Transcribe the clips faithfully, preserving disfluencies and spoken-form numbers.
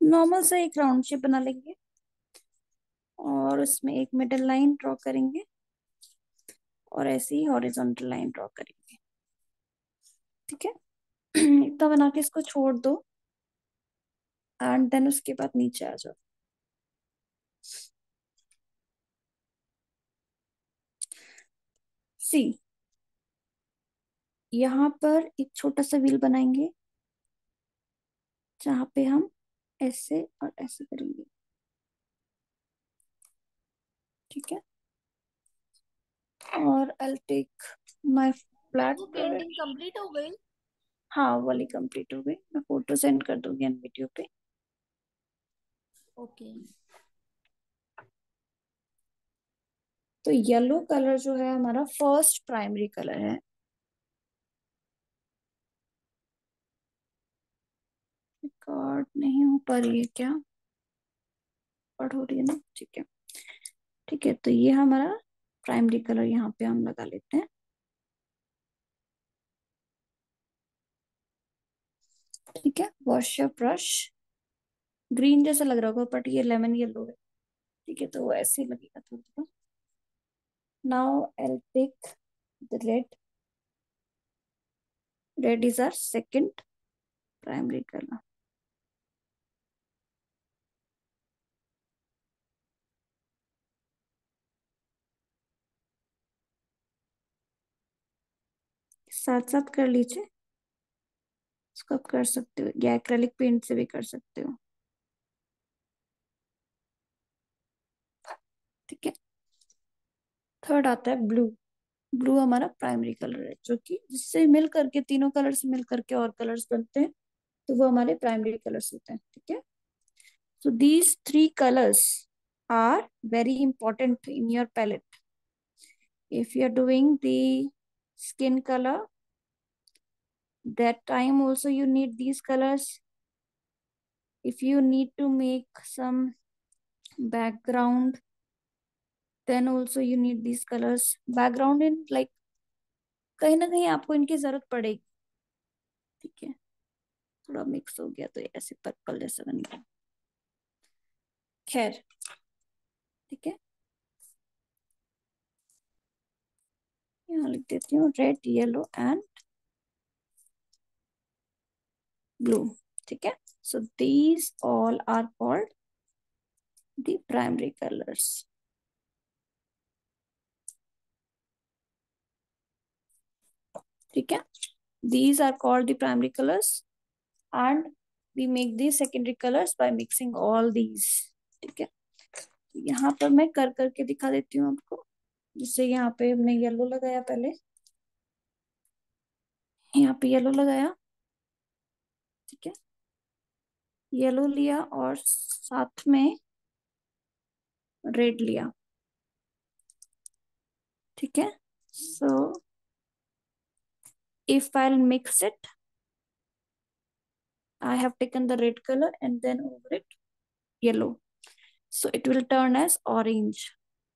Normal सा एक round shape बना लेंगे और उसमें एक मिडल लाइन ड्रॉ करेंगे और ऐसे ही हॉरिजॉन्टल लाइन ड्रॉ करेंगे। ठीक है। इतना बना के इसको छोड़ दो एंड देन उसके बाद नीचे आ जाओ। सी, यहाँ पर एक छोटा सा व्हील बनाएंगे जहाँ पे हम ऐसे और ऐसे करेंगे। ठीक है। और आई टेक माय फ्लैट वो पेंटिंग ब्रश। कंप्लीट हो गई? हाँ, वो वाली कंप्लीट हो गई, मैं फोटो सेंड कर दूंगी एन वीडियो पे। ओके। तो येलो कलर जो है हमारा फर्स्ट प्राइमरी कलर है। रिकॉर्ड नहीं हो पा रही है क्या? रिकॉर्ड हो रही है ना? ठीक है। ठीक है, तो ये हमारा प्राइमरी कलर यहाँ पे हम लगा लेते हैं। ठीक है, वॉश योर ब्रश। ग्रीन जैसा लग रहा होगा बट ये लेमन येलो है। ठीक है, तो वो ऐसे ही लगेगा थोड़ा थोड़ा। Now I pick the red. Red is our second primary colour. साथ साथ कर लीजिए, इसको आप कर सकते हो या एक्रेलिक पेंट से भी कर सकते हो। ठीक है। थर्ड आता है ब्लू। ब्लू हमारा प्राइमरी कलर है, जो कि जिससे मिल करके तीनों कलर से मिल करके और कलर्स बनते हैं, तो वो हमारे प्राइमरी कलर्स होते हैं। ठीक है। So these three colors are very important in your palette. If you are doing the skin color, that time also you need these colors. If you need to make some background, then also you need these colors. Background in like कहीं ना कहीं आपको इनकी जरूरत पड़ेगी। ठीक है। थोड़ा मिक्स हो गया तो ये ऐसे पर्पल जैसा बन गया। खैर। ठीक है, यहाँ लिख देती हूँ रेड येलो एंड ब्लू। ठीक है। So these all are called the primary colors. ठीक है। These are called the primary colors and we make these secondary colors by mixing all these. ठीक है। यहाँ पर मैं कर करके दिखा देती हूँ आपको। जिससे यहाँ पे हमने येलो लगाया पहले, यहाँ पे येलो लगाया। ठीक है। येलो लिया और साथ में रेड लिया। ठीक है। So if I mix it, I have taken the red color and then over it yellow. So it will turn as orange.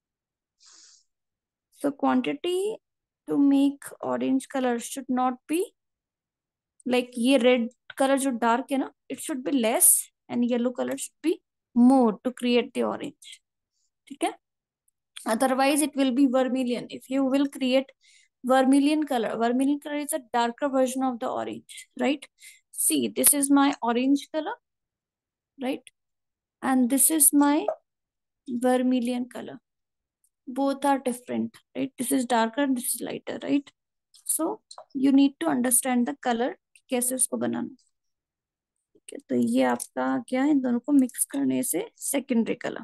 So quantity to make orange color should not be like ये red color जो dark है ना, it should be less and yellow color should be more to create the orange. ठीक है। Otherwise it will be vermilion. If you will create vermilion color, vermilion color is a darker version of the orange, right? See, this is my orange color, right? And this is my vermilion color. Both are different, right? This is darker, this is lighter, right? So you need to understand the color, कैसे उसको बनाना। ठीक है, तो ये आपका क्या है, इन दोनों को मिक्स करने से सेकेंडरी कलर।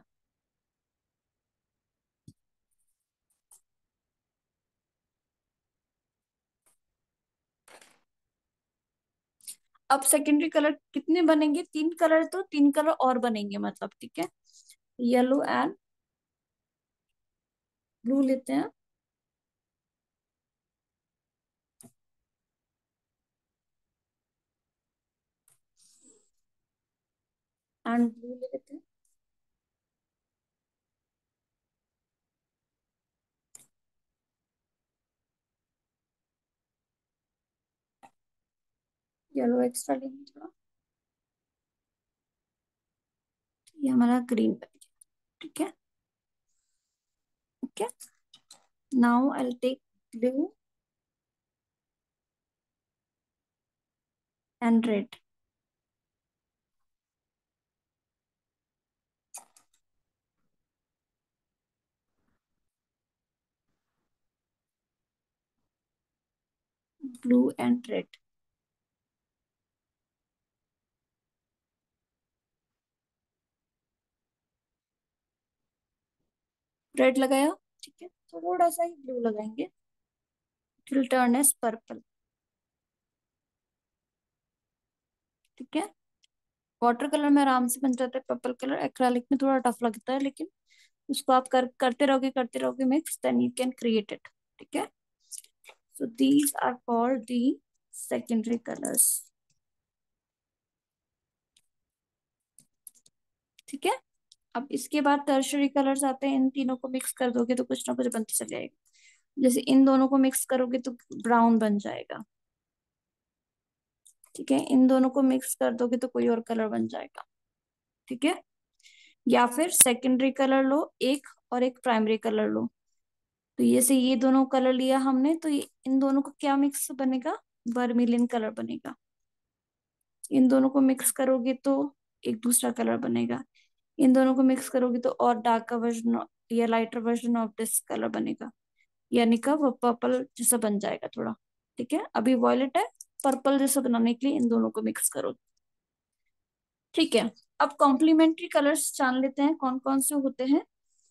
अब सेकेंडरी कलर कितने बनेंगे? तीन कलर, तो तीन कलर और बनेंगे मतलब। ठीक है। येलो एंड ब्लू लेते हैं एंड ब्लू ले लेते हैं। येलो एक्स्ट्रा लेंगे थोड़ा। ये हमारा ग्रीन बन गया। ठीक है। Okay, now I take blue and red. Blue and red. Red लगाया। ठीक है, थोड़ा सा ही ब्लू लगाएंगे। It will turn as purple. ठीक है, वाटर कलर में आराम से बन जाता है पर्पल कलर। एक्रेलिक में थोड़ा टफ लगता है, लेकिन उसको आप कर करते रहोगे करते रहोगे mix, then you can create it. ठीक है, so these are called the secondary colours. ठीक है, अब इसके बाद टर्शरी कलर्स आते हैं। इन तीनों को मिक्स कर दोगे तो कुछ ना कुछ बनते चले जाएगा। जैसे इन दोनों को मिक्स करोगे तो ब्राउन बन जाएगा। ठीक है, इन दोनों को मिक्स कर दोगे तो कोई और कलर बन जाएगा। ठीक है, या फिर सेकेंडरी कलर लो एक, और एक प्राइमरी कलर लो। तो ये से ये दोनों कलर लिया हमने, तो ये इन दोनों का क्या मिक्स बनेगा? वर्मिलियन कलर बनेगा। इन दोनों को मिक्स करोगे तो एक दूसरा कलर बनेगा। इन दोनों को मिक्स करोगे तो और डार्क वर्जन या lighter version of this colour बनेगा, यानी का वो पर्पल जैसा बन जाएगा थोड़ा। ठीक है, अभी वॉयलेट है, पर्पल जैसा बनाने के लिए इन दोनों को मिक्स करो। ठीक है, अब कॉम्प्लीमेंट्री कलर्स जान लेते हैं कौन कौन से होते हैं।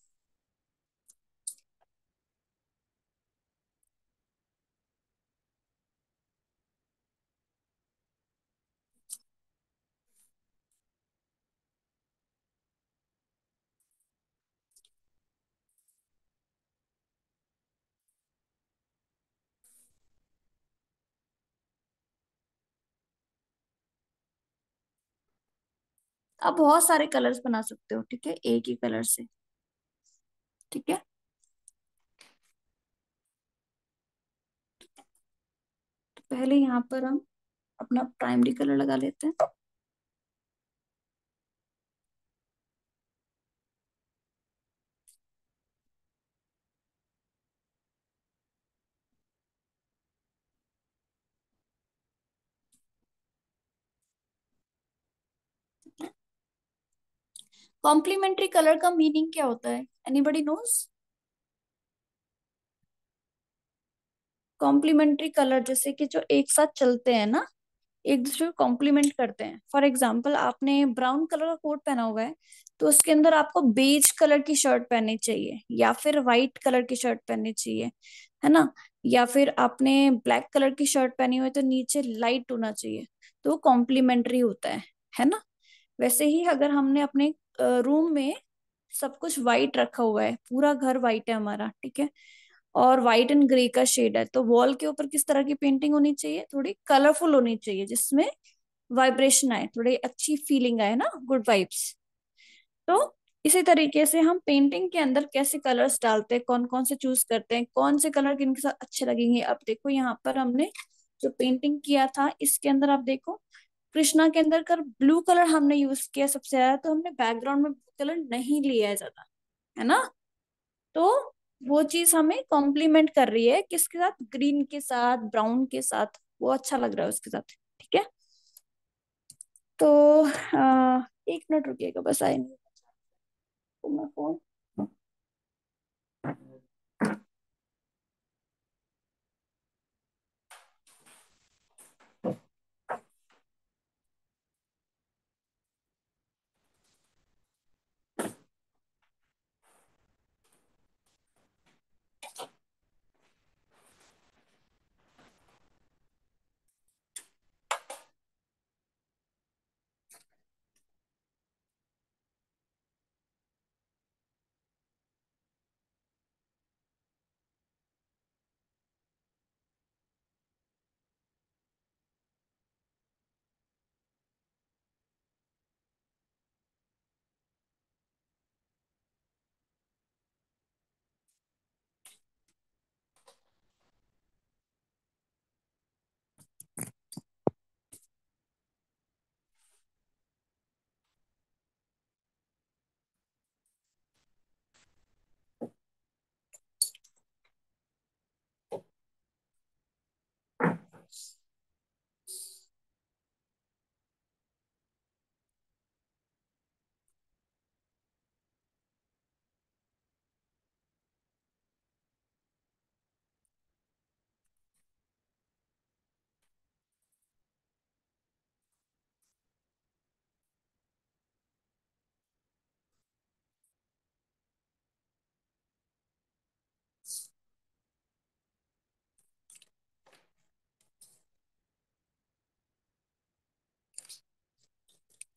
आप बहुत सारे कलर्स बना सकते हो, ठीक है, एक ही कलर से। ठीक है, तो पहले यहाँ पर हम अपना प्राइमरी कलर लगा लेते हैं। कॉम्प्लीमेंट्री कलर का मीनिंग क्या होता है? Anybody knows? कॉम्प्लीमेंट्री कलर जैसे कि जो एक साथ चलते हैं ना, एक दूसरे को कॉम्प्लीमेंट करते हैं। फॉर एग्जाम्पल, आपने ब्राउन कलर का कोट पहना हुआ है, तो उसके अंदर आपको बेज कलर की शर्ट पहननी चाहिए, या फिर व्हाइट कलर की शर्ट पहननी चाहिए, है ना। या फिर आपने ब्लैक कलर की शर्ट पहनी हुई है तो नीचे लाइट होना चाहिए, तो वो कॉम्प्लीमेंट्री होता है है ना। वैसे ही अगर हमने अपने रूम में सब कुछ व्हाइट रखा हुआ है, पूरा घर व्हाइट है हमारा, ठीक है, और व्हाइट एंड ग्रे का शेड है, तो वॉल के ऊपर किस तरह की पेंटिंग होनी चाहिए? थोड़ी कलरफुल होनी चाहिए, जिसमें वाइब्रेशन आए, थोड़ी अच्छी फीलिंग आए ना, गुड वाइब्स। तो इसी तरीके से हम पेंटिंग के अंदर कैसे कलर्स डालते हैं, कौन कौन से चूज करते हैं, कौन से कलर किनके साथ अच्छे लगेंगे। अब देखो यहाँ पर हमने जो पेंटिंग किया था, इसके अंदर आप देखो, कृष्णा के अंदर कर ब्लू कलर हमने यूज किया सबसे ज्यादा, तो हमने बैकग्राउंड में ब्लू कलर नहीं लिया है ज्यादा, है ना। तो वो चीज हमें कॉम्प्लीमेंट कर रही है किसके साथ? ग्रीन के साथ, ब्राउन के साथ, वो अच्छा लग रहा है उसके साथ। ठीक है, तो आ, एक मिनट रुकिएगा, बस आए नहीं तो मैं फोन।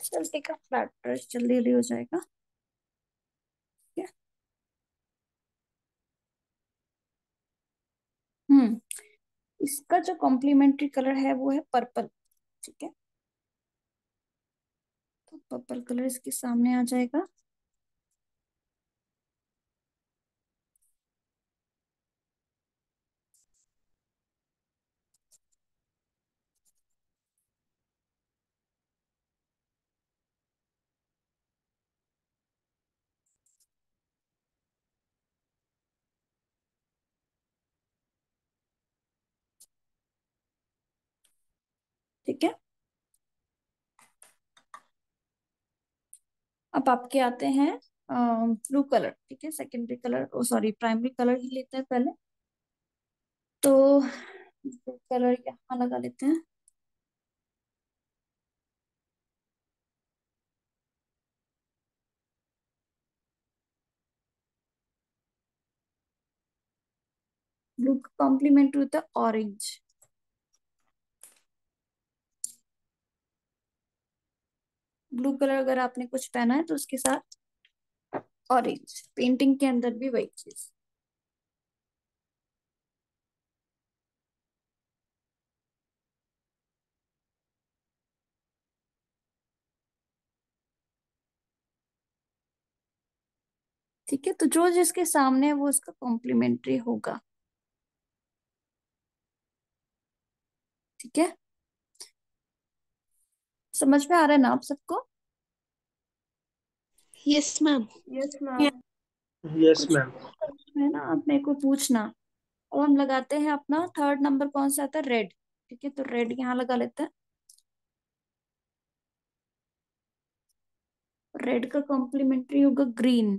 चलते का फ्लैट ब्रश जल्दी जल्दी हो जाएगा। ठीक है। हम्म इसका जो कॉम्प्लीमेंट्री कलर है वो है पर्पल। ठीक है, तो पर्पल कलर इसके सामने आ जाएगा। ठीक है, अब आपके आते हैं ब्लू कलर। ठीक है, secondary colour, oh sorry primary colour ही लेते हैं पहले। तो ब्लू कलर यहाँ लगा लेते हैं। ब्लू का कॉम्प्लीमेंट होता है ऑरेंज। ब्लू कलर अगर आपने कुछ पहना है तो उसके साथ ऑरेंज, पेंटिंग के अंदर भी वही चीज। ठीक है, तो जो जिसके सामने है वो उसका कॉम्प्लीमेंट्री होगा। ठीक है, समझ में आ रहा है ना आप सबको? Yes ma'am. Yes ma'am. Yes कुछ मैम। है ना, आप मेरे को पूछना। अब हम लगाते हैं अपना थर्ड नंबर, कौन सा आता है? रेड। ठीक है, तो रेड यहाँ लगा लेते हैं। रेड का कॉम्प्लीमेंट्री होगा ग्रीन।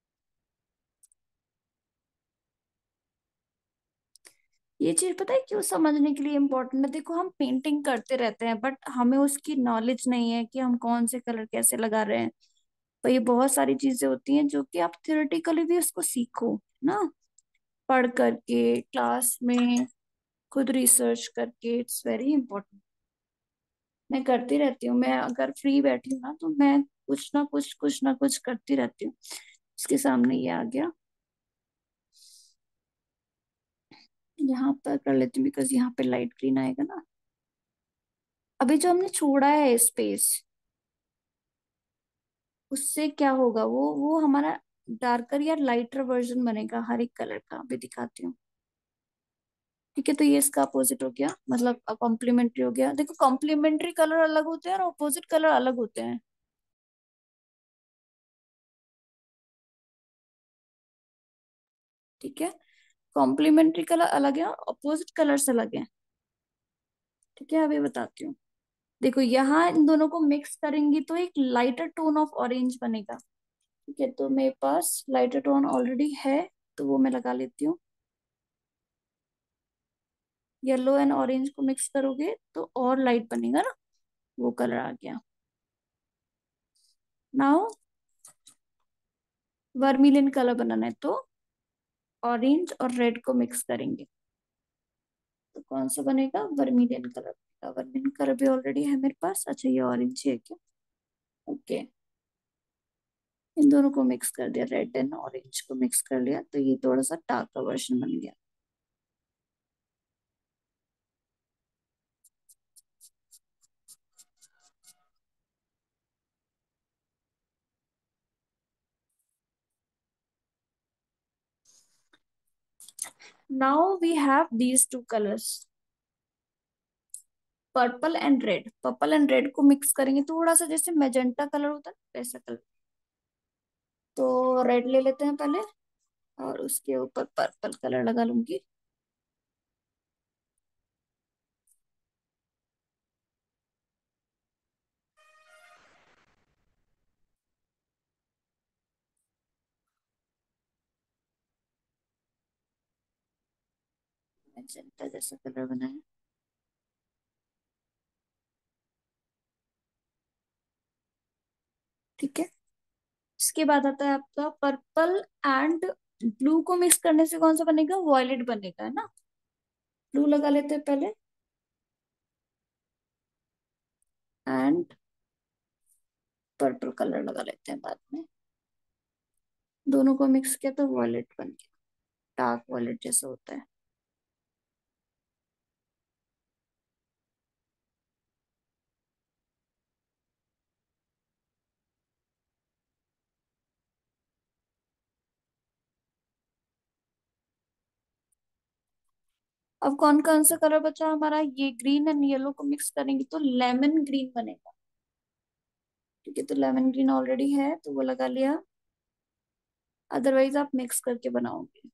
ये चीज पता है क्यों समझने के लिए इम्पोर्टेंट है? देखो, हम पेंटिंग करते रहते हैं बट हमें उसकी नॉलेज नहीं है कि हम कौन से कलर कैसे लगा रहे हैं। तो ये बहुत सारी चीजें होती हैं जो कि आप थियोरेटिकली भी उसको सीखो ना, पढ़ करके, क्लास में खुद रिसर्च करके। It's very important. मैं करती रहती हूँ, मैं अगर फ्री बैठी हूँ ना तो मैं कुछ ना कुछ कुछ ना कुछ करती रहती हूँ। इसके सामने ये आ गया, यहाँ पर कर लेती हूँ बिकॉज यहाँ पे लाइट ग्रीन आएगा ना। अभी जो हमने छोड़ा है स्पेस, उससे क्या होगा, वो वो हमारा डार्कर या लाइटर वर्जन बनेगा हर एक कलर का। अभी दिखाती हूँ। ठीक है, तो ये इसका अपोजिट हो गया, मतलब कॉम्प्लीमेंट्री हो गया। देखो, कॉम्प्लीमेंट्री कलर अलग होते हैं और अपोजिट कलर अलग होते हैं। ठीक है, कॉम्प्लीमेंट्री कलर अलग है, अपोजिट कलर्स अलग है। ठीक है, अभी बताती हूँ। देखो, यहाँ इन दोनों को मिक्स करेंगी तो एक लाइटर टोन ऑफ ऑरेंज बनेगा। ठीक है, तो मेरे पास लाइटर टोन ऑलरेडी है, तो वो मैं लगा लेती हूँ। येलो एंड ऑरेंज को मिक्स करोगे तो और लाइट बनेगा ना, वो कलर आ गया। नाउ वर्मिलियन कलर बनाना है तो ऑरेंज और रेड को मिक्स करेंगे तो कौन सा बनेगा? वर्मिलियन कलर बनेगा। वर्मिलियन कलर भी ऑलरेडी है मेरे पास। अच्छा, ये ऑरेंज है क्या? ओके, इन दोनों को मिक्स कर दिया, रेड एंड ऑरेंज को मिक्स कर लिया, तो ये थोड़ा सा डार्क का वर्जन बन गया। Now we have these two colours, purple and red. Purple and red को मिक्स करेंगे थोड़ा सा, जैसे मैजेंटा कलर होता है वैसा कलर। तो रेड ले लेते हैं पहले और उसके ऊपर पर्पल कलर लगा लूंगी। मैजेंटा जैसा कलर बनाया। ठीक है, इसके बाद आता है आपका पर्पल एंड ब्लू को मिक्स करने से कौन सा बनेगा? वॉयलेट बनेगा, है ना। ब्लू लगा लेते हैं पहले, एंड पर्पल कलर लगा लेते हैं बाद में। दोनों को मिक्स किया तो वॉयलेट बन गया, डार्क वॉयलेट जैसा होता है। अब कौन कौन सा कलर बचा हमारा, ये ग्रीन एंड येलो को मिक्स करेंगे तो लेमन ग्रीन बनेगा। ठीक है, तो लेमन ग्रीन ऑलरेडी है तो वो लगा लिया, अदरवाइज आप मिक्स करके बनाओगे।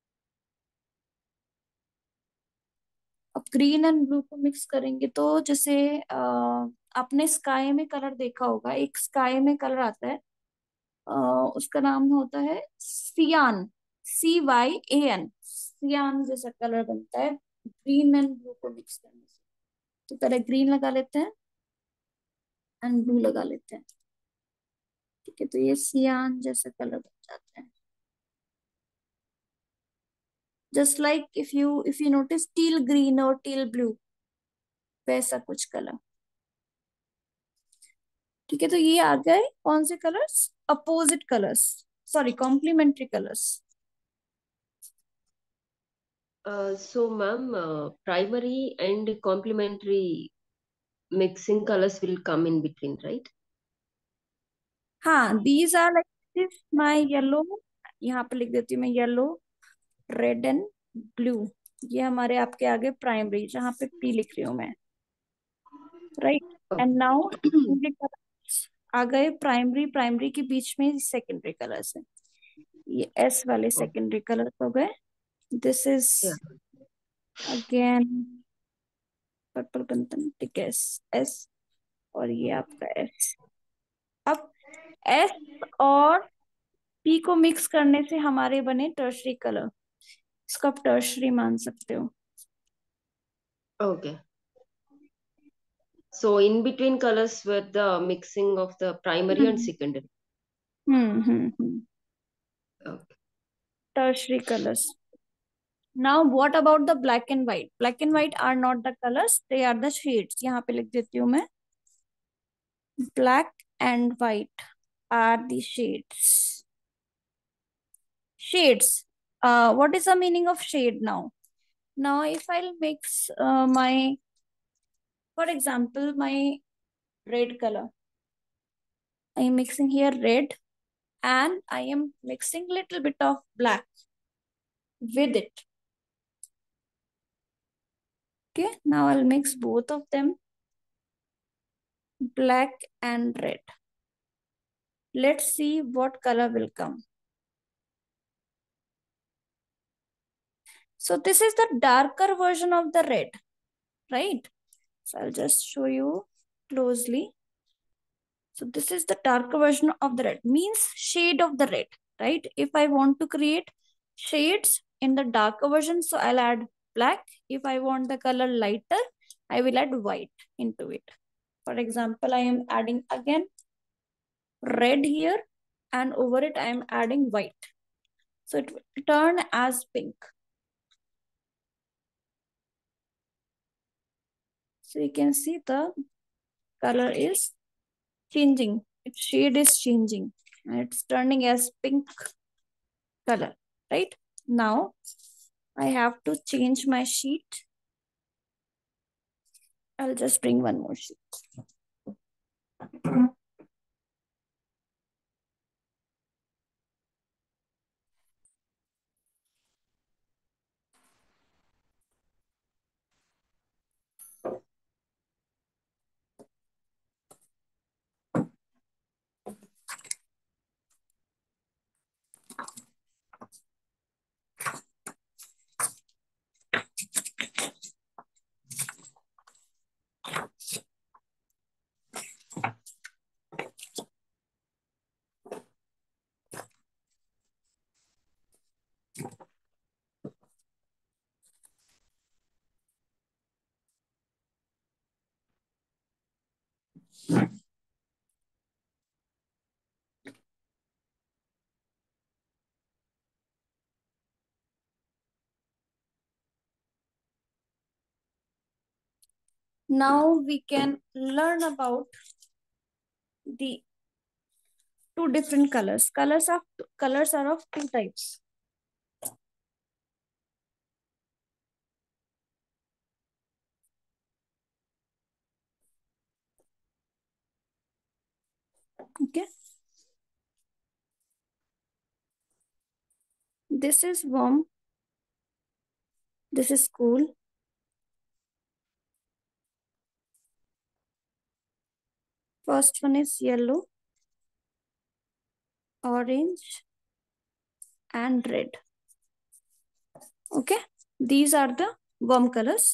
अब ग्रीन एंड ब्लू को मिक्स करेंगे तो जैसे आ, आपने स्काई में कलर देखा होगा, एक स्काई में कलर आता है, अ, उसका नाम होता है सियान, सी वाई ए एन, सियान जैसा कलर बनता है ग्रीन एंड ब्लू को मिक्स करने से। तो पहले ग्रीन लगा लेते हैं एंड ब्लू लगा लेते हैं। ठीक है, तो ये सियान जैसा कलर बन जाता है, just like if you if you notice teal green और टील ब्लू, वैसा कुछ कलर। ठीक है, तो ये आ गए कौन से colours, opposite colours, sorry complementary colours. Uh, so, ma'am, uh, primary and complementary mixing colors will come in between, right? हाँ, these are like this my yellow, यहाँ पे लिख देती हूँ मैं येलो, रेड एंड ब्लू। ये हमारे आपके आगे प्राइमरी, जहाँ पे पी लिख रही हूँ मैं, right. And now secondary colours आ गए, प्राइमरी प्राइमरी के बीच में सेकेंडरी कलर्स है, ये एस वाले Oh, सेकेंडरी कलर्स हो गए। This is yeah. Again purple कंतन, ठीक है, एस, और ये आपका एस। अब एस और पी को मिक्स करने से हमारे बने टर्शरी कलर, इसको आप टर्शरी मान सकते हो। Okay. So, in between colors were the mixing of the primary and hmm secondary. Hmm hmm hmm Okay. Tertiary colours. Now what about the black and white, black and white are not the colours, they are the shades, यहाँ पे लिख देती हूँ मैं, black and white are the shades. Shades. Uh, what is the meaning of shade now? Now, if I'll mix uh, my, for example, my red color, I am mixing here red and I am mixing little bit of black with it. Okay, now I'll mix both of them, black and red. Let's see what color will come. So this is the darker version of the red, right? So I'll just show you closely. So this is the darker version of the red, means shade of the red, right? If I want to create shades in the darker version, so I'll add black. If I want the color lighter, I will add white into it. For example, I am adding again red here, and over it I am adding white. So it will turn as pink. So you can see the color is changing. Its shade is changing and it's turning as pink color, right? Now I have to change my sheet. I'll just bring one more sheet. Now we can learn about the two different colors. Colors of colors are of two types. Okay. This is warm. This is cool. First one is yellow, orange, and red. Okay. These are the warm colors.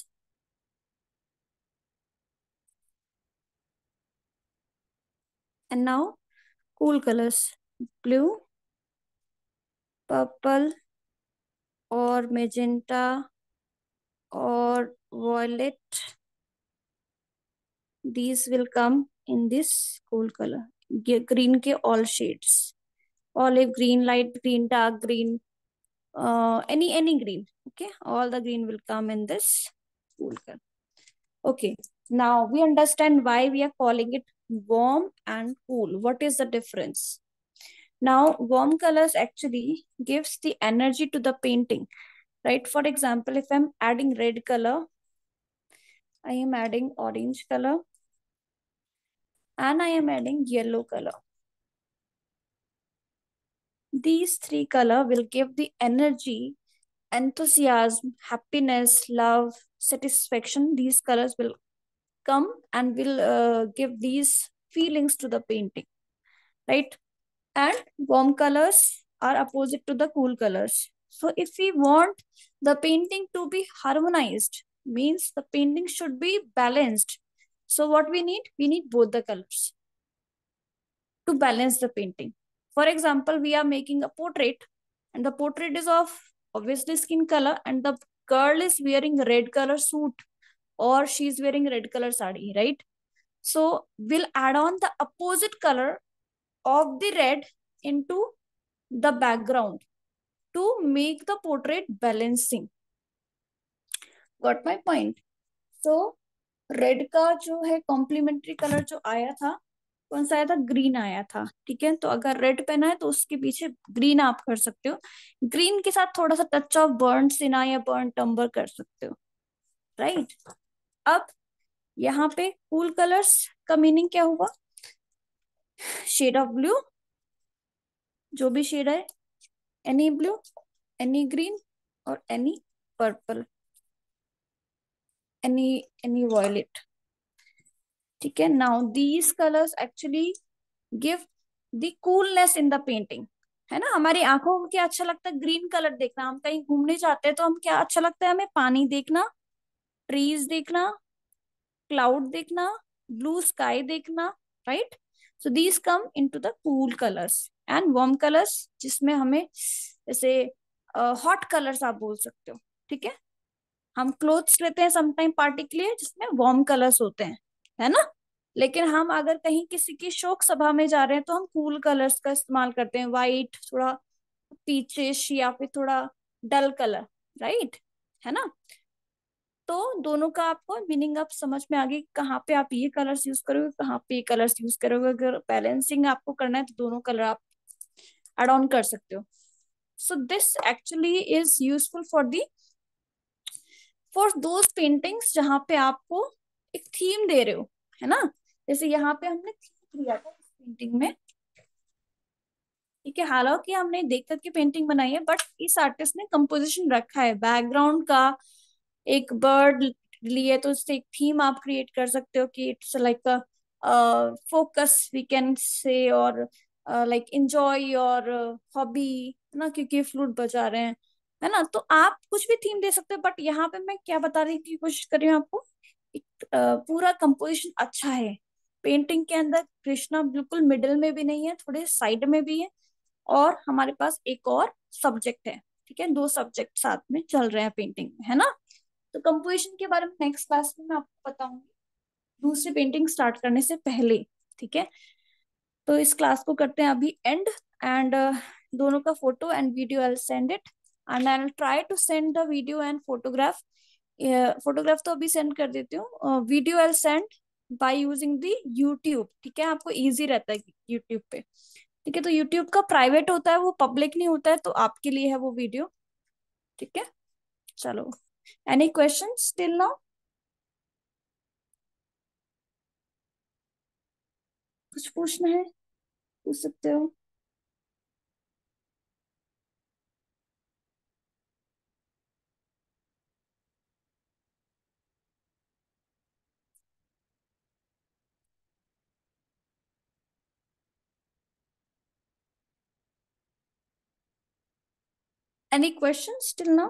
And now cool colors. Blue, purple, or magenta, or violet. These will come in this cool color. Ge- Green ke all shades. Olive green, light green, dark green, uh, any any green. Okay, all the green will come in this cool color. Okay, now we understand why we are calling it warm and cool. What is the difference? Now, warm colors actually gives the energy to the painting, right? For example, if I'm adding red color, I am adding orange color, and I am adding yellow color. These three color will give the energy, enthusiasm, happiness, love, satisfaction. These colors will come and will uh, give these feelings to the painting, right? And warm colors are opposite to the cool colors. So if we want the painting to be harmonized, means the painting should be balanced. So what we need? We need both the colors to balance the painting. For example, we are making a portrait, and the portrait is of obviously skin color, and the girl is wearing red color suit, or she's wearing red color sari, right? So we'll add on the opposite color of the red into the background to make the portrait balancing. Got my point? So red का जो है complementary colour जो आया था, कौन सा आया था? ग्रीन आया था, ठीक है। तो अगर रेड पहना है तो उसके पीछे ग्रीन आप कर सकते हो, ग्रीन के साथ थोड़ा सा टच ऑफ बर्न सिना या बर्न टम्बर कर सकते हो, राइट। अब यहाँ पे कूल कलर्स का मीनिंग क्या हुआ? शेड ऑफ ब्लू, जो भी शेड है, एनी ब्लू, एनी ग्रीन, और any purple, any any violet, ठीक है। Now these colours actually give the coolness in the painting, है ना। हमारी आंखों को क्या अच्छा लगता है? ग्रीन कलर देखना। हम कहीं घूमने जाते हैं तो हम क्या अच्छा लगता है? हमें पानी देखना, ट्रीज देखना, क्लाउड देखना, ब्लू स्काई देखना, right. So these come into the cool colours. And warm colours, जिसमें हमें जैसे हॉट uh, कलर्स आप बोल सकते हो, ठीक है। हम क्लोथ्स लेते हैं समटाइम पार्टी के लिए, जिसमें वार्म कलर्स होते हैं, है ना। लेकिन हम अगर कहीं किसी की शोक सभा में जा रहे हैं तो हम कूल कलर्स का इस्तेमाल करते हैं, वाइट, थोड़ा पीचिश, या फिर थोड़ा डल कलर, राइट, है ना। तो दोनों का आपको मीनिंग आप समझ में आ गई, कहाँ पे आप ये कलर्स यूज करोगे, कहाँ पे ये कलर्स यूज करोगे। अगर बैलेंसिंग आपको करना है तो दोनों कलर आप एड ऑन कर सकते हो। So this actually is useful for the for those paintings जहाँ पे आपको एक थीम दे रहे हो, है ना। जैसे यहाँ पे हमने थीम दिया था इस पेंटिंग में, ठीक है। हालांकि हमने देख करके पेंटिंग बनाई है, बट इस आर्टिस्ट ने कंपोजिशन रखा है बैकग्राउंड का। एक बर्ड लिए तो उससे एक थीम आप क्रिएट कर सकते हो कि it's like a focus we can say, और लाइक एंजॉय योर हॉबी, है ना, क्योंकि फ्लूट बजा रहे हैं, है ना। तो आप कुछ भी थीम दे सकते हो, बट यहाँ पे मैं क्या बता रही की कोशिश कर रही हूँ आपको, एक uh, पूरा कंपोजिशन अच्छा है पेंटिंग के अंदर। कृष्णा बिल्कुल मिडिल में भी नहीं है, थोड़े साइड में भी है, और हमारे पास एक और सब्जेक्ट है, ठीक है। दो सब्जेक्ट साथ में चल रहे हैं पेंटिंग में, है ना। तो कंपोजिशन के बारे में नेक्स्ट क्लास में मैं आपको बताऊंगी, दूसरी पेंटिंग स्टार्ट करने से पहले, ठीक है। तो इस क्लास को करते हैं अभी एंड, एंड दोनों का photo and video I send it, and I will try to send the video and photograph. Photograph तो अभी सेंड कर देती हूँ, video I send by using the YouTube, ठीक है। आपको इजी रहता है यूट्यूब पे, ठीक है, तो यूट्यूब का प्राइवेट होता है, वो पब्लिक नहीं होता है, तो आपके लिए है वो वीडियो। ठीक है, चलो। Any question till now? कुछ पूछना है, पूछ सकते हो। Any question till now?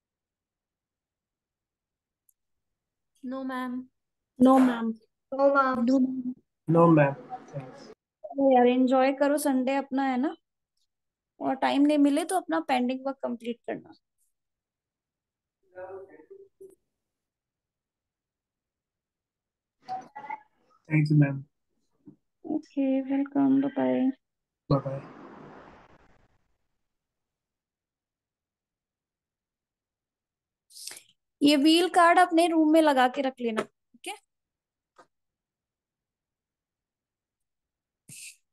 No ma'am. No ma'am. No ma'am. No. No ma'am. यार एंजॉय करो, संडे अपना है ना, और टाइम नहीं मिले तो अपना पेंडिंग वर्क कंप्लीट करना। Thank you ma'am. Okay, welcome, bye bye. Bye bye. ये व्हील कार्ड अपने रूम में लगा के रख लेना, ठीक है।